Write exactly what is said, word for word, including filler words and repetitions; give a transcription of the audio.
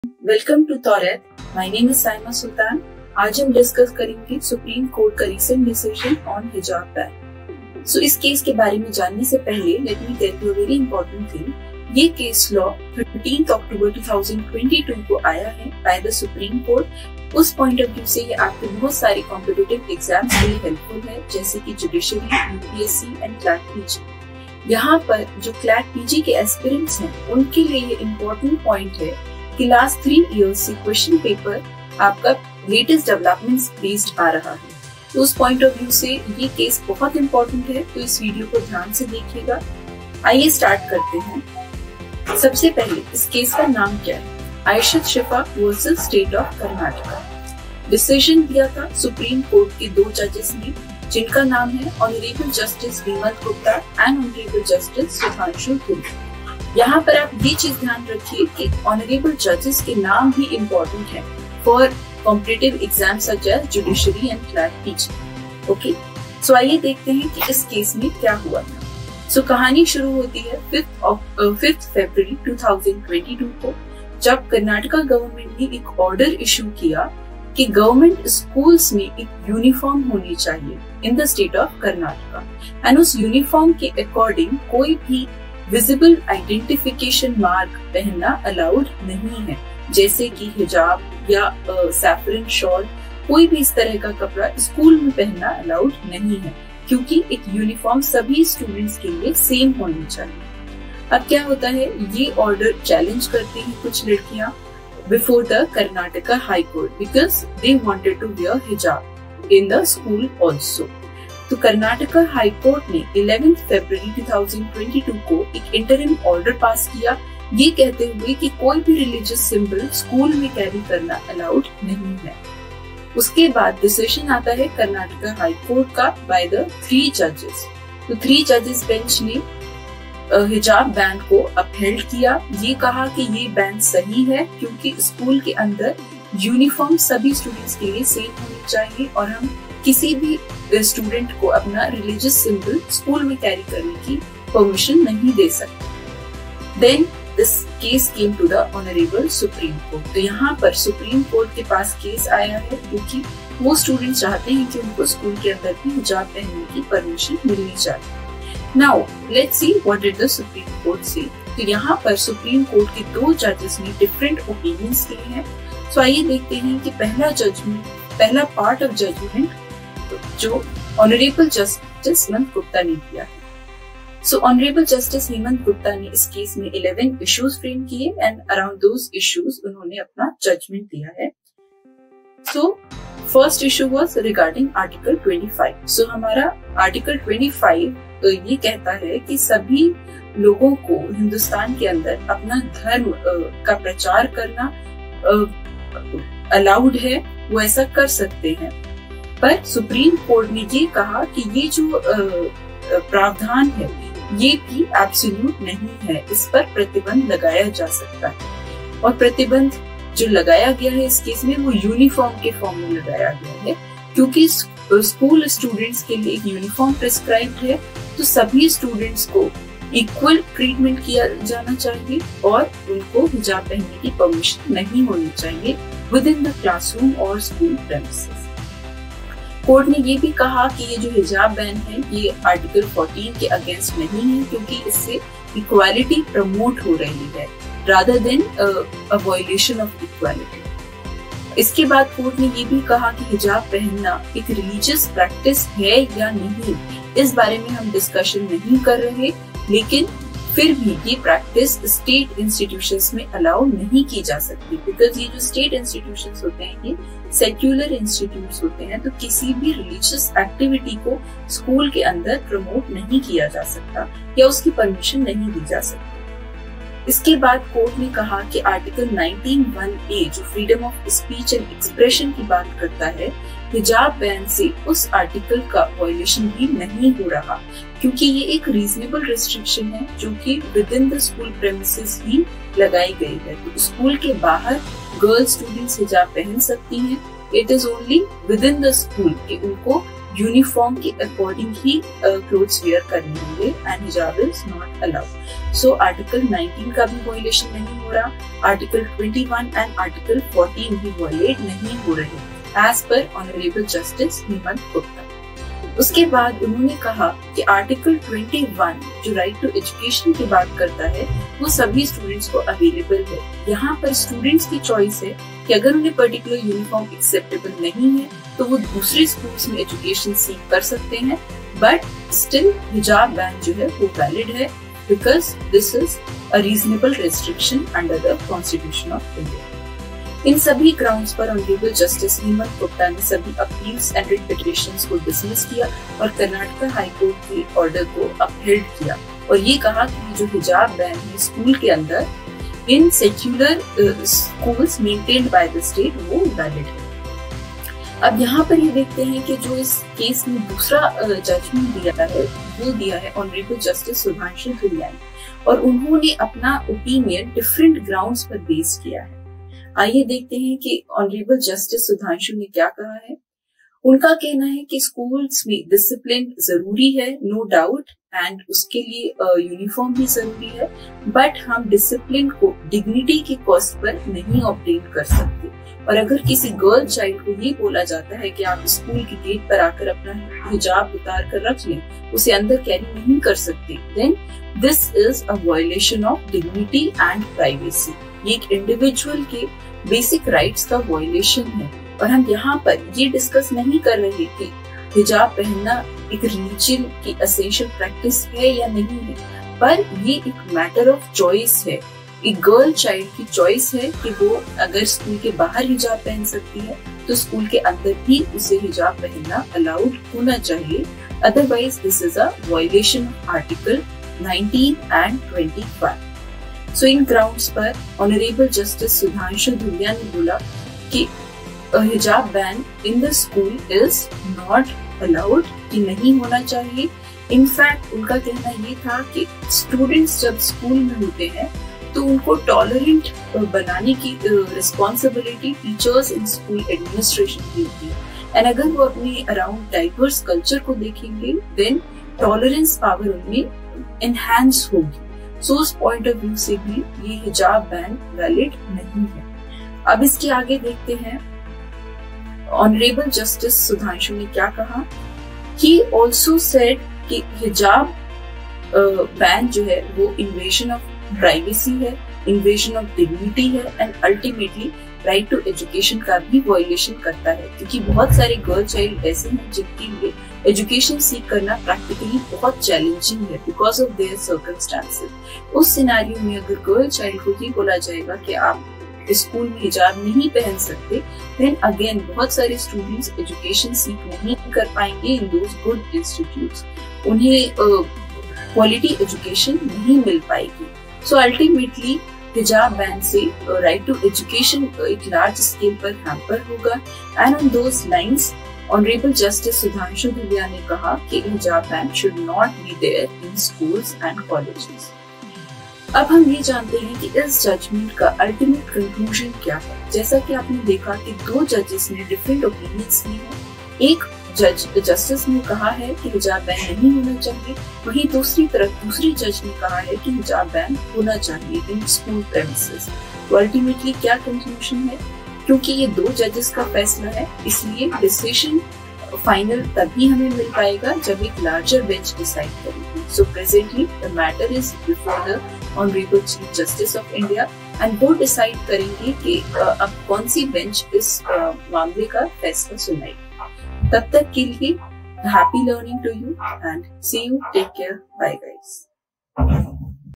Welcome to Taurat. My name is Saima Sultan. आज हम discuss करेंगे सुप्रीम कोर्ट का recent decision on hijab ban. So इस केस के बारे में जानने से पहले let me tell you very important thing. ये case law thirteenth October two thousand twenty two को आया है बाय द सुप्रीम कोर्ट। उस पॉइंट ऑफ व्यू से ये आपके बहुत सारे कॉम्पिटिटिव एग्जाम्स के लिए हेल्पफुल है, जैसे कि judiciary, UPSC and CLAT PG. यहाँ पर जो क्लैट पीजी के एस्पिरेंट्स हैं उनके लिए ये इम्पोर्टेंट पॉइंट है कि लास्ट थ्री इयर्स से क्वेश्चन पेपर आपका लेटेस्ट डेवलपमेंट्स बेस्ड आ रहा है। तो उस पॉइंट ऑफ व्यू से ये केस बहुत इंपॉर्टेंट है, तो इस वीडियो को ध्यान से देखिएगा। आइए स्टार्ट करते हैं। सबसे पहले इस केस का नाम क्या है? Aishat Shifa versus state of Karnataka. Decision दिया था सुप्रीम कोर्ट के दो जजेस ने, जिनका नाम है honourable justice Hemant Gupta and honourable justice Sudhanshu Dhuri. यहाँ पर आप ये चीज ध्यान रखिए कि ऑनरेबल जजेस के नाम ही इम्पोर्टेंट है for competitive exam such as judiciary and CLAT PG. Okay, so आइए देखते हैं कि इस केस में क्या हुआ था। सो so, कहानी शुरू होती है fifth February two thousand twenty two को, जब कर्नाटका गवर्नमेंट ने एक ऑर्डर इशू किया कि गवर्नमेंट स्कूल्स में एक यूनिफॉर्म होनी चाहिए in the state of Karnataka, and उस यूनिफॉर्म के अकॉर्डिंग कोई भी विजिबल आइडेंटिफिकेशन मार्क पहनना अलाउड नहीं है, जैसे कि हिजाब या सैफरन शॉल। कोई भी इस तरह का कपड़ा स्कूल में पहनना अलाउड नहीं है, क्योंकि एक यूनिफॉर्म सभी स्टूडेंट्स के लिए सेम होनी चाहिए। अब क्या होता है, ये ऑर्डर चैलेंज करती हैं कुछ लड़कियां before the Karnataka high court because they wanted to wear hijab in the school also. तो कर्नाटका हाई कोर्ट ने eleventh February two thousand twenty two को एक इंटरिम ऑर्डर पास किया, ये कहते हुए कि कोई भी रिलीजियस सिंबल स्कूल में कैरी करना अलाउड नहीं है। उसके बाद डिसीजन आता है कर्नाटका हाई कोर्ट का बाय द थ्री जजेस। तो थ्री जजेस बेंच ने हिजाब बैन को अपहेल्ड किया। ये कहा कि ये बैन सही है क्योंकि स्कूल के अंदर यूनिफॉर्म सभी स्टूडेंट्स के लिए सेम होनी चाहिए और हम किसी भी स्टूडेंट को अपना रिलीजियस सिंबल स्कूल में कैरी करने की परमिशन नहीं दे सकते। Then this case came to the honourable supreme court. तो यहाँ पर सुप्रीम कोर्ट के पास केस आया है क्योंकि वो स्टूडेंट चाहते हैं कि उनको स्कूल के अंदर भी हिजाब पहनने की परमिशन मिलनी चाहिए। Now let's see what did the supreme court से। तो यहाँ पर सुप्रीम कोर्ट के दो जजेस ने डिफरेंट ओपिनियंस दिए हैं। सो आइए देखते हैं कि पहला जजमेंट, पहला पार्ट ऑफ जजमेंट जो ऑनरेबल जस्टिस हेमंत गुप्ता ने किया है। So honourable justice Hemant Gupta ने इस केस में इलेवन इश्यूज फ्रेम किए एंड अराउंड दोज इश्यूज उन्होंने अपना जजमेंट दिया है। So first issue was regarding article twenty five. So हमारा आर्टिकल ट्वेंटी फाइव तो ये कहता है कि सभी लोगों को हिंदुस्तान के अंदर अपना धर्म का प्रचार करना अलाउड है, वो ऐसा कर सकते हैं। पर सुप्रीम कोर्ट ने ये कहा कि ये जो प्रावधान है ये भी एब्सोल्यूट नहीं है, इस पर प्रतिबंध लगाया जा सकता है। और प्रतिबंध जो लगाया गया है इस केस में वो यूनिफॉर्म के फॉर्म में लगाया गया है, क्योंकि स्कूल स्टूडेंट्स के लिए एक यूनिफॉर्म प्रिस्क्राइब्ड है, तो सभी स्टूडेंट्स को इक्वल ट्रीटमेंट किया जाना चाहिए और उनको हिजाब पहनने की परमिशन नहीं होनी चाहिए विद इन द क्लासरूम और स्कूल प्रेमिसेस। कोर्ट ने ये भी कहा कि ये जो हिजाब बैन है ये आर्टिकल फोर्टीन के अगेंस्ट नहीं है, क्योंकि इससे इक्वालिटी प्रमोट हो रही है rather than a violation of equality. इसके बाद कोर्ट ने ये भी कहा कि हिजाब पहनना एक रिलीजियस प्रैक्टिस है या नहीं, इस बारे में हम डिस्कशन नहीं कर रहे, लेकिन फिर भी ये प्रैक्टिस स्टेट इंस्टीट्यूशंस में अलाउ नहीं की जा सकती, बिकॉज ये जो स्टेट इंस्टीट्यूशंस होते हैं ये सेक्युलर इंस्टीट्यूट्स होते हैं, तो किसी भी रिलीजियस एक्टिविटी को स्कूल के अंदर प्रमोट नहीं किया जा सकता या उसकी परमिशन नहीं दी जा सकती। इसके बाद कोर्ट ने कहा कि आर्टिकल नाइनटीन वन ए जो freedom of speech and expression की बात करता है, हिजाब बैन से उस आर्टिकल का वायलेशन भी नहीं हो रहा, क्योंकि ये एक रीजनेबल रिस्ट्रिक्शन है जो कि within the school premises ही लगाई गई है। तो स्कूल के बाहर गर्ल स्टूडेंट्स हिजाब पहन सकती हैं, it is only within the school कि उनको यूनिफॉर्म के अकॉर्डिंग ही क्लोथ्स वेयर करने होंगे and hijab is not allowed. So article nineteen का भी वायलेशन नहीं हो हो रहा, आर्टिकल इक्कीस एंड आर्टिकल चौदह भी वायलेट नहीं हो रहे as per honourable justice Hemant Gupta. उसके बाद उन्होंने कहा कि आर्टिकल इक्कीस जो राइट टू एजुकेशन की बात करता है वो सभी स्टूडेंट्स को अवेलेबल है। यहाँ पर स्टूडेंट्स की चॉइस है कि अगर उन्हें पर्टिकुलर यूनिफॉर्म एक्सेप्टेबल नहीं है तो वो दूसरे स्कूल्स में एजुकेशन सीख कर सकते हैं, बट स्टिल हिजाब बैन जो है वो वैलिड है because this is a reasonable restriction under the constitution of India. इन सभी ग्राउंड्स पर ऑनरेबल जस्टिस हेमंत गुप्ता ने सभी अपील्स एंड रिट पिटिशंस को डिसमिस किया और कर्नाटक हाई कोर्ट के ऑर्डर को अपहेल्ड किया और ये कहा कि जो हिजाब बैन है स्कूल के अंदर in secular schools maintained by the state वो वैलिड है। अब यहाँ पर ये देखते हैं कि जो इस केस में दूसरा जजमेंट दिया है वो दिया है ऑनरेबल जस्टिस सुधांशु धुलियानी और उन्होंने अपना ओपिनियन डिफरेंट ग्राउंड्स पर बेस किया है। आइए देखते हैं कि ऑनरेबल जस्टिस सुधांशु ने क्या कहा है। उनका कहना है कि स्कूल्स में डिसिप्लिन जरूरी है, नो डाउट, एंड उसके लिए यूनिफॉर्म भी जरूरी है, बट हम डिसिप्लिन को डिग्निटी के कॉस्ट पर नहीं ऑब्टेन कर सकते। और अगर किसी गर्ल चाइल्ड को ये बोला जाता है कि आप स्कूल के गेट पर आकर अपना हिजाब उतार कर रख लें, उसे अंदर कैरी नहीं कर सकते, then this is a violation of dignity and privacy. ये एक इंडिविजुअल के बेसिक राइट्स का वायलेशन है और हम यहाँ पर ये डिस्कस नहीं कर रहे कि हिजाब पहनना एक रिलीजन की एसेंशियल प्रैक्टिस है या नहीं है, पर ये एक मैटर ऑफ चॉइस है। एक गर्ल चाइल्ड की चॉइस है कि वो अगर स्कूल के बाहर हिजाब पहन सकती है तो स्कूल के अंदर भी उसे हिजाब पहनना अलाउड होना चाहिए, otherwise this is a violation of article nineteen and twenty one. So इन ग्राउंड्स पर ऑनरेबल जस्टिस सुधांशु धुलिया ने बोला कि hijab ban in the school is not allowed, कि नहीं होना चाहिए। इनफैक्ट उनका कहना ये था कि स्टूडेंट्स जब स्कूल में होते हैं तो उनको टॉलरेंट बनाने की responsibility teachers in school administration की होती है एंड अगर वो अपने अराउंड डाइवर्स कल्चर को देखेंगे देन टॉलरेंस पावर उनमें एनहांस होगी। सो उस पॉइंट ऑफ व्यू से भी ये हिजाब बैन वैलिड नहीं है। अब इसके आगे देखते हैं ऑनरेबल जस्टिस सुधांशु ने क्या कहा। ही ऑल्सो सेड कि हिजाब बैन जो है वो इन्वेजन ऑफ प्राइवेसी है, इन्वेजन ऑफ डिग्निटी है and ultimately right to education का भी वायलेशन करता है, क्योंकि बहुत सारे गर्ल चाइल्ड ऐसे हैं जिनके लिए एजुकेशन सीख करना प्रैक्टिकली बहुत चैलेंजिंग है बिकॉज ऑफ देयर सर्कमस्टांसेस। उस सिनेरियो में अगर गर्ल चाइल्ड को ये बोला जाएगा कि आप स्कूल में हिजाब नहीं पहन सकते, देन अगेन बहुत सारे स्टूडेंट्स एजुकेशन सीख नहीं कर पाएंगे इन दोज गुड इंस्टीट्यूट्स, उन्हें क्वालिटी एजुकेशन नहीं मिल पाएगी। सो अल्टीमेटली हिजाब बैन से राइट टू एजुकेशन एक लार्ज स्केल पर हैम्पर होगा and on those lines honourable justice Sudhanshu Dhulia ने कहा कि hijab ban should not be there in schools and colleges. अब हम ये जानते हैं कि इस जजमेंट का अल्टीमेट कंक्लूजन क्या है। जैसा कि आपने देखा कि दो जजेस ने डिफरेंट ओपिनियंस दिए हैं। एक जज जस्टिस ने कहा है कि हिजाब बैन नहीं होना चाहिए, वहीं दूसरी तरफ दूसरी जज ने कहा है कि हिजाब बैन होना चाहिए इन स्कूल प्रेमिसेस। तो अल्टीमेटली क्या कंक्लूजन है, क्योंकि ये दो जजेस का फैसला है इसलिए डिसीजन फाइनल तभी हमें मिल पाएगा जब एक लार्जर बेंच डिसाइड करेगी। So presently the matter is before the honourable chief justice of India and वो डिसाइड करेंगे कि अब कौन सी बेंच इस मामले का फैसला सुनाएगी। तब तक के लिए happy learning to you and see you, take care, bye guys.